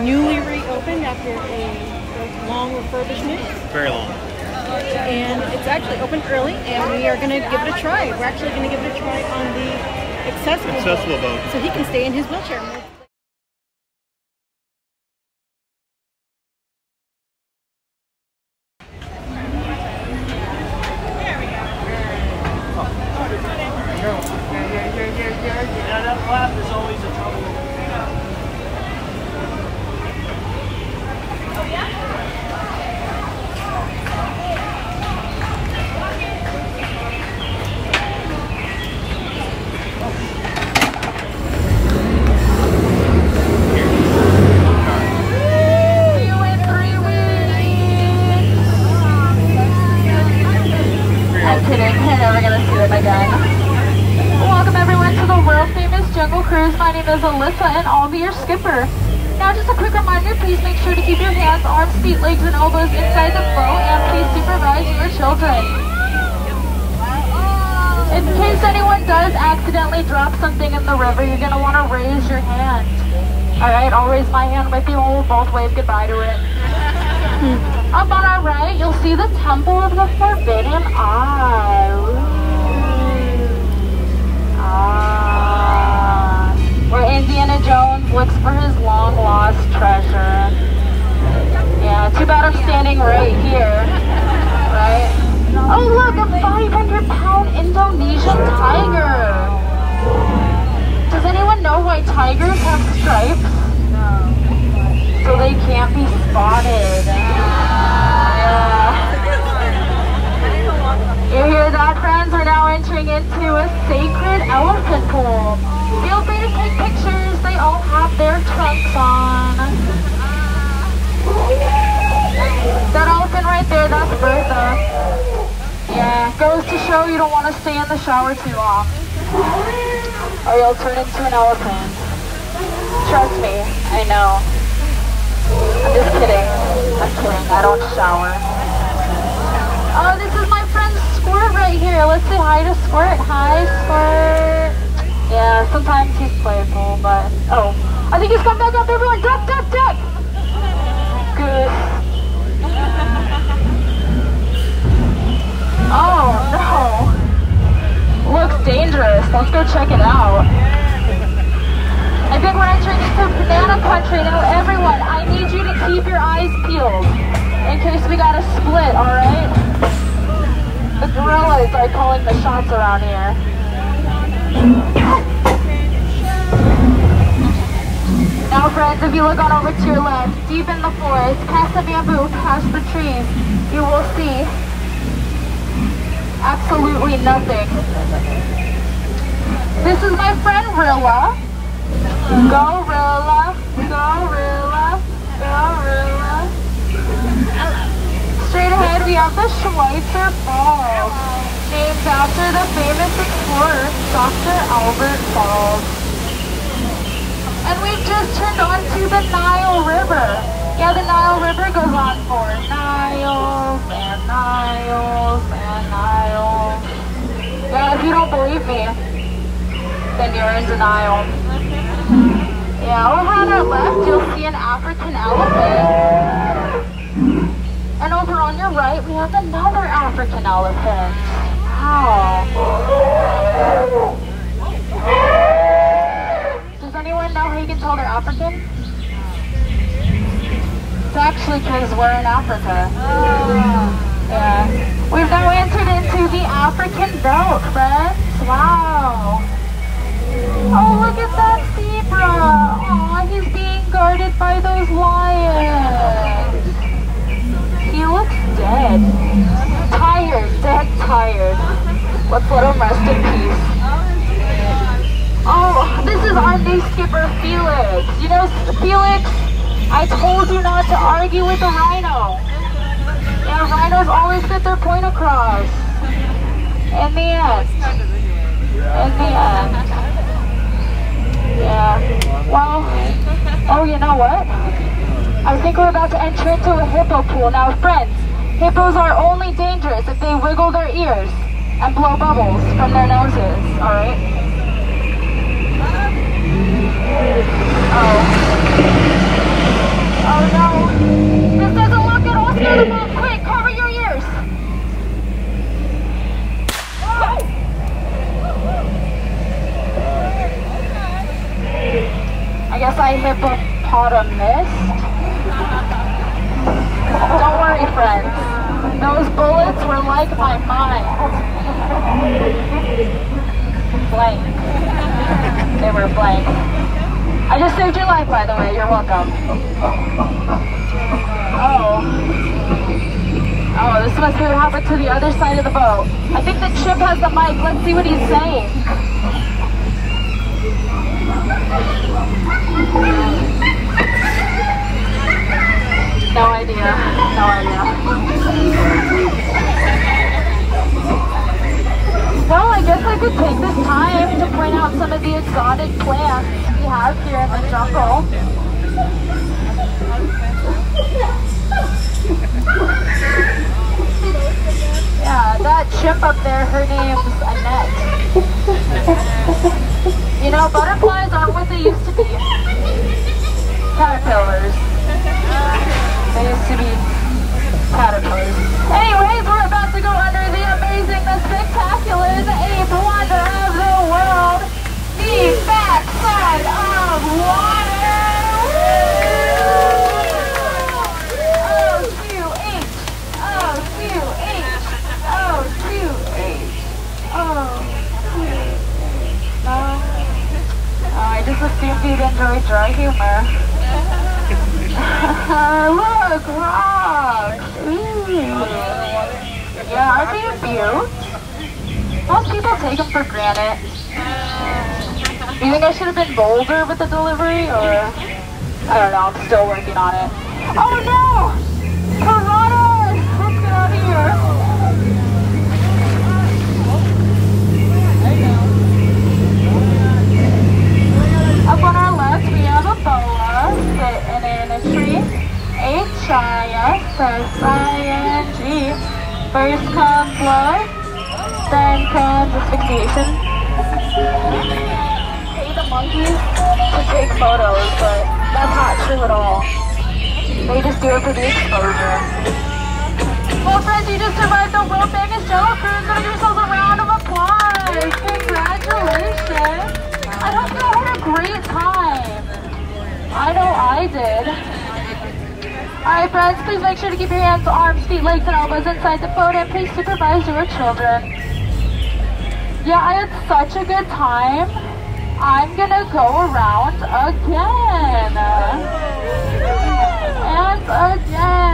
newly reopened after a long refurbishment. Very long. And it's actually open early, and we are going to give it a try. We're actually going to give it a try on the accessible boat, so he can stay in his wheelchair. Yeah, that flap is always a trouble. Oh, yeah? My name is Alyssa and I'll be your skipper. Now just a quick reminder, please make sure to keep your hands, arms, feet, legs, and elbows inside the boat, and please supervise your children. In case anyone does accidentally drop something in the river, you're going to want to raise your hand. Alright, I'll raise my hand with you and we'll both wave goodbye to it. Up on our right, you'll see the Temple of the Forbidden Eye. Where Indiana Jones looks for his long-lost treasure. Yeah, too bad I'm standing right here, right? Oh look, a 500-pound Indonesian tiger! Does anyone know why tigers have stripes? No. So they can't be spotted. Yeah. You hear that, friends? We're now entering into a sacred elephant pool. Feel free to take pictures. They all have their trunks on. That elephant right there, that's Bertha. Yeah, goes to show you don't want to stay in the shower too long, or you'll turn into an elephant. Trust me, I know. I'm just kidding. I'm kidding. I don't shower. Oh, this is my friend Squirt right here. Let's say hi to Squirt. Hi, Squirt. Yeah, sometimes he's playful, but... Oh, I think he's come back up, everyone! Duck, duck, duck! Good. Oh, no! Looks dangerous. Let's go check it out. I think we're entering into banana country. Now, everyone, I need you to keep your eyes peeled in case we got a split, alright? The gorillas are calling the shots around here. Now friends, if you look on over to your left, deep in the forest, past the bamboo, past the trees, you will see absolutely nothing. This is my friend Rilla. Go Rilla, go Rilla, go Rilla. Straight ahead we have the Schweitzer Falls, named after the famous explorer, Dr. Albert Falls. And we've just turned onto the Nile River. Yeah, the Nile River goes on for Niles and Niles and Niles. Yeah, if you don't believe me, then you're in denial. Yeah, over on our left, you'll see an African elephant. And over on your right, we have another African elephant. Wow. Does anyone know how you can tell they're African? It's actually because we're in Africa. Yeah. We've now entered into the African belt, friends. Wow. Oh, look at that zebra. Aw, he's being guarded by those lions. He looks dead. Tired, dead tired. Let's let him rest in peace. Oh, this is our new skipper, Felix. You know, Felix, I told you not to argue with a rhino. Yeah, rhinos always get their point across. In the end. In the end. Yeah. Well, oh, you know what? I think we're about to enter into a hippo pool. Now, friends, hippos are only dangerous if they wiggle their ears and blow bubbles from their noses, alright? Oh. lot of mist. Don't worry, friends. Those bullets were like my mind. Blank. They were blank. I just saved your life, by the way. You're welcome. Oh, this must be what happened to the other side of the boat. I think the Chip has the mic. Let's see what he's saying. No idea. No idea. Well, I guess I could take this time to point out some of the exotic plants we have here in the jungle. Yeah, that chip up there, her name's Annette. You know, butterflies aren't what they used to be. Caterpillars. They used to be caterpillars. Anyways, we're about to go under the amazing, the spectacular, the eighth wonder of the world, the backside of water. O-Q-H, O-Q-H, O-Q-H, O-Q-H. No? Oh, I just assumed you'd enjoy dry humor. Look, rocks! Ooh. Yeah, aren't they a beaut? Most people take them for granted. Do you think I should have been bolder with the delivery, or? I don't know, I'm still working on it. Oh no! Piranhas! Let's get out of here. Up on our left, we have a boa sitting in a tree. H-I-S-S-I-N-G. First comes love, then comes asphyxiation. Pay the monkeys to take photos, but that's not true at all. They just do it for the exposure. Well, friends, you just survived the World Famous Jello Cruise. Give yourselves a round of applause. Congratulations. I hope you had a great time. I know I did. Alright, friends, please make sure to keep your hands, arms, feet, legs, and elbows inside the boat, and please supervise your children. Yeah, I had such a good time. I'm gonna go around again. And again.